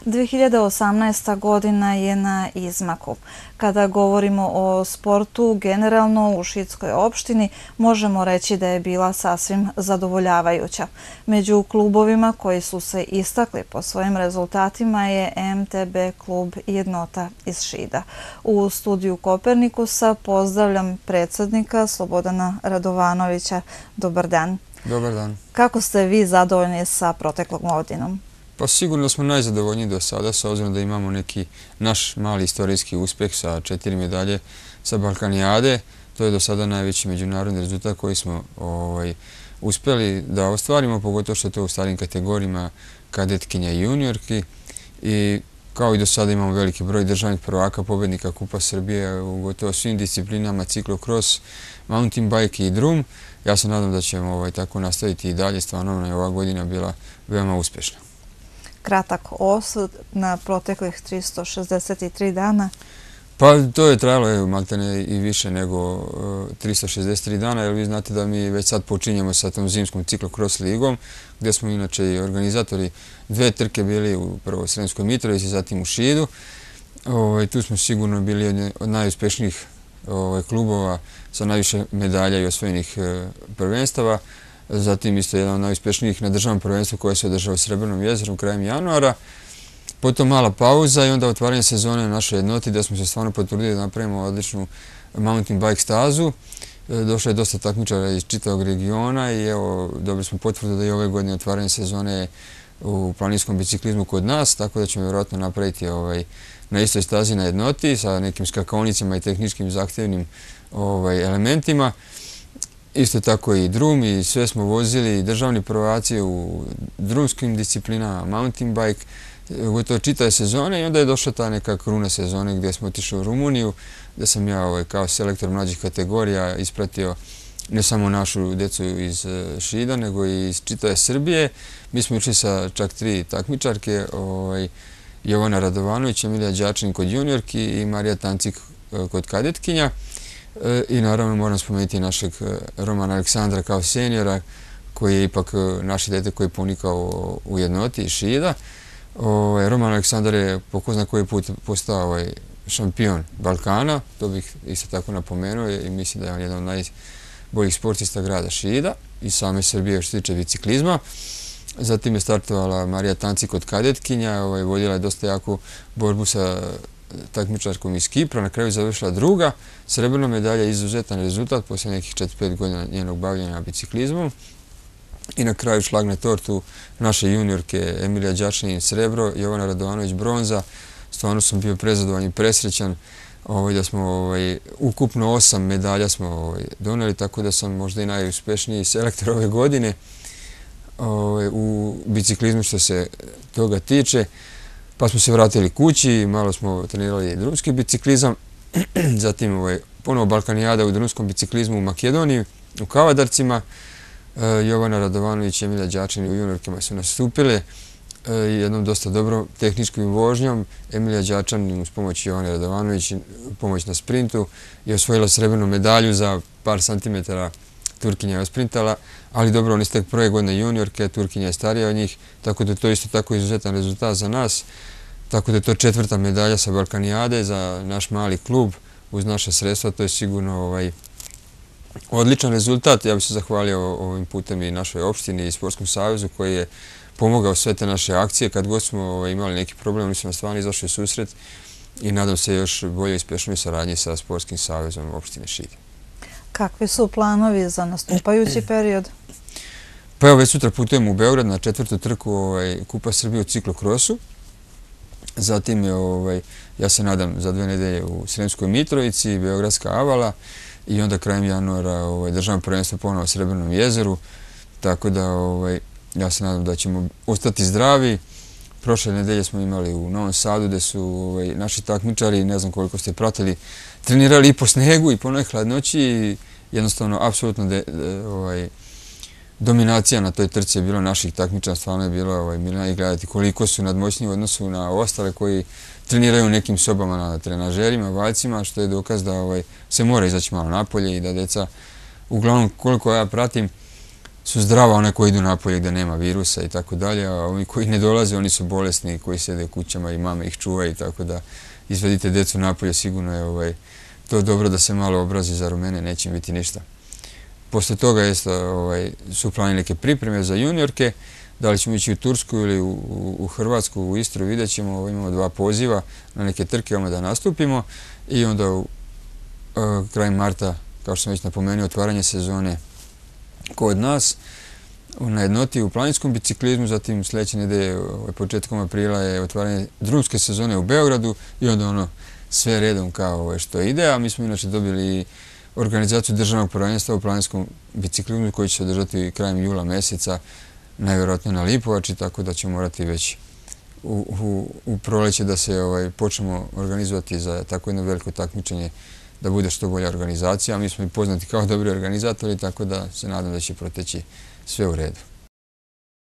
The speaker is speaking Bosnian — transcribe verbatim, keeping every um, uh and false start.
dve hiljade osamnaesta. godina je na izmaku. Kada govorimo o sportu generalno u Šidskoj opštini, možemo reći da je bila sasvim zadovoljavajuća. Među klubovima koji su se istakli po svojim rezultatima je M T B klub Jednota iz Šida. U studiju Kopernikusa pozdravljam predsjednika Slobodana Radovanovića. Dobar dan. Dobar dan. Kako ste vi zadovoljni sa proteklom godinom? Pa sigurno smo najzadovoljniji do sada, s obzirom da imamo neki naš mali istorijski uspjeh sa četiri medalje sa Balkanijade. To je do sada najveći međunarodni rezultat koji smo ovaj, uspjeli da ostvarimo, pogotovo što je to u starim kategorijama kadetkinja i juniorki. I kao i do sada imamo veliki broj državnih prvaka, pobjednika Kupa Srbije u gotovo svim disciplinama, ciklokros, mountain bike i drum. Ja se nadam da ćemo ovaj, tako nastaviti i dalje. Stvarno je ova godina bila veoma uspješna. Kratak osvrt na proteklih tristo šezdeset tri dana? Pa to je trajalo evo, maltene i više nego uh, tristo šezdeset tri dana, jer vi znate da mi već sad počinjemo sa tom zimskom ciklokros ligom, gdje smo inače i organizatori dve trke bili u prvo Sremskoj Mitrovici, zatim u Šidu. Ovaj, tu smo sigurno bili od, od najuspješnijih ovaj, klubova sa najviše medalja i osvojenih uh, prvenstava. Zatim isto jedan od najuspješnijih na državnom prvenstvu koje se održava u Srebrnom jezeru krajem januara. Potom mala pauza i onda otvaranje sezone na našoj jednoti gdje smo se stvarno potrudili da napravimo odličnu mountain bike stazu. Došlo je dosta takmičara iz čitavog regiona i evo dobili smo potvrdu da i ove godine otvaranje sezone u planinskom biciklizmu kod nas, tako da ćemo vjerojatno napraviti ovaj, na istoj stazi na jednoti sa nekim skakaonicama i tehničkim zahtjevnim ovaj, elementima. Isto tako i drum i sve smo vozili državni prvaci u drumskim disciplinama, mountain bike, gotovo čitave sezone i onda je došla ta neka kruna sezone gdje smo otišli u Rumuniju, gdje sam ja ovaj, kao selektor mlađih kategorija ispratio ne samo našu djecu iz Šida, nego i iz čitave Srbije. Mi smo išli sa čak tri takmičarke, ovaj, Jovana Radovanović, Emilija Đačin kod juniorki i Marija Tancik kod kadetkinja. I naravno moram spomenuti našeg Romana Aleksandra kao seniora, koji je ipak naše dete koji je ponikao u jednoti iz Šida. Roman Aleksandar je po ko zna koji put postao šampion Balkana, to bih isto tako napomenuo i mislim da je on jedan od najboljih sportista grada Šida i same Srbije što se tiče biciklizma. Zatim je startovala Marija Tancik od kadetkinja, vodila je dosta jaku borbu sa takmičarkom iz Kipra, na kraju završila druga. Srebrna medalja je izuzetan rezultat poslije nekih četiri pet godina njenog bavljenja biciklizmom. I na kraju šlag na tortu naše juniorke Emilija Đačin srebro, Jovana Radovanović bronza. Stvarno sam bio prezadovoljan i presrećan ovaj, da smo ovaj, ukupno osam medalja smo ovaj, doneli, tako da sam možda i najuspješniji selektor ove godine ovaj, u biciklizmu što se toga tiče. Pa smo se vratili kući, malo smo trenirali drumski biciklizam, zatim ovaj, ponovo Balkanijada u drumskom biciklizmu u Makedoniji, u Kavadarcima. Jovana Radovanović i Emilija Đačin u juniorkama su nastupile jednom dosta dobrom tehničkom vožnjom. Emilija Đačin uz pomoć Jovane Radovanović, pomoć na sprintu, je osvojila srebrnu medalju za par santimetara. Turkinja je osprintala, ali dobro, oni su tek prve godine juniorke, Turkinja je starija od njih, tako da to isto tako izuzetan rezultat za nas. Tako da je to četvrta medalja sa Balkanijade za naš mali klub uz naše sredstva, to je sigurno ovaj, odličan rezultat. Ja bih se zahvalio ovim putem i našoj opštini i Sportskom savezu koji je pomogao sve te naše akcije. Kad god smo ovaj, imali neki problem, oni su nam stvarno izašli u susret i nadam se još bolje i uspješnoj saradnji sa Sportskim savezom opštine Šid. Kakvi su planovi za nastupajući period? Pa evo, već sutra putujem u Beograd na četvrtu trku ovaj, Kupa Srbije u ciklokrosu. Zatim je, ovaj, ja se nadam, za dve nedelje u Sremskoj Mitrovici, Beogradska Avala i onda krajem januara ovaj, državno prvenstvo ponovo u Srebrnom jezeru. Tako da ovaj, ja se nadam da ćemo ostati zdravi. Prošle nedelje smo imali u Novom Sadu gdje su ovaj, naši takmičari, ne znam koliko ste pratili, trenirali i po snegu i po noj hladnoći i jednostavno apsolutno de, de, ovaj, dominacija na toj trci je bilo naših takmičara, stvarno je bilo ovaj, milina i gledati koliko su nadmoćni u odnosu na ostale koji treniraju u nekim sobama na trenažerima, valjcima, što je dokaz da ovaj, se mora izaći malo napolje i da deca, uglavnom koliko ja pratim, su zdrava, one koji idu napolje gdje nema virusa i tako dalje, a oni koji ne dolaze, oni su bolesni, koji sjede u kućama i mame ih čuvaju, tako da izvedite djecu napolje, sigurno je ovaj, to dobro da se malo obrazi za rumene, neće im biti ništa. Posle toga jest, ovaj, su planili neke pripreme za juniorke, da li ćemo ići u Tursku ili u, u, u Hrvatsku, u Istru, vidjet ćemo, ovaj, imamo dva poziva na neke trke da nastupimo i onda u uh, kraj marta, kao što sam već napomenuo, otvaranje sezone kod nas na jednoti u planinskom biciklizmu, zatim sljedeće nedelje, početkom aprila je otvaranje drumske sezone u Beogradu i onda ono sve redom kao što ide, a mi smo inače dobili organizaciju državnog prvenstva u planinskom biciklizmu koji će se održati krajem jula mjeseca, najvjerojatnije na Lipovači, tako da ćemo morati već u, u, u proleće da se ovaj, počnemo organizovati za tako jedno veliko takmičenje, da bude što bolja organizacija. Mi smo i poznati kao dobri organizatori, tako da se nadam da će proteći sve u redu.